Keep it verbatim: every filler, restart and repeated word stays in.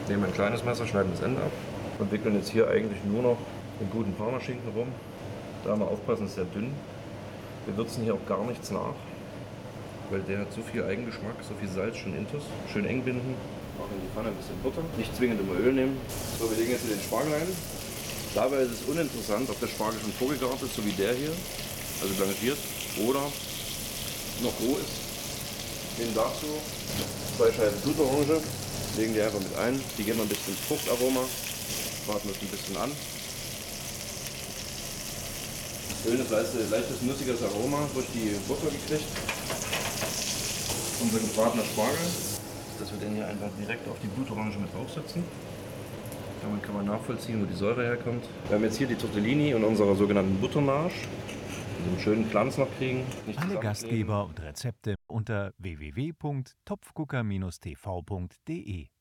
Nehmen ein kleines Messer, schneiden das Ende ab und wickeln jetzt hier eigentlich nur noch den guten Parmaschinken rum. Da mal aufpassen, ist sehr dünn. Wir würzen hier auch gar nichts nach, weil der hat so viel Eigengeschmack, so viel Salz schon intus. Schön eng binden. Auch in die Pfanne ein bisschen Butter. Nicht zwingend immer Öl nehmen. So, wir legen jetzt hier den Spargel ein. Dabei ist es uninteressant, ob der Spargel schon vorgegart ist, so wie der hier, also blanchiert, oder noch roh ist. Nehmen dazu zwei Scheiben Blutorange, legen die einfach mit ein. Die geben ein bisschen Fruchtaroma, braten das ein bisschen an. Schönes, leichtes, leichtes, nussiges Aroma durch die Butter gekriegt. Unser gebratener Spargel, dass wir den hier einfach direkt auf die Blutorange mit draufsetzen. Damit kann man nachvollziehen, wo die Säure herkommt. Wir haben jetzt hier die Tortellini und unsere sogenannten Buttermarsch, die einen schönen Glanz noch kriegen. Nicht Alle Gastgeber und Rezepte unter w w w punkt topfgucker Bindestrich t v punkt d e.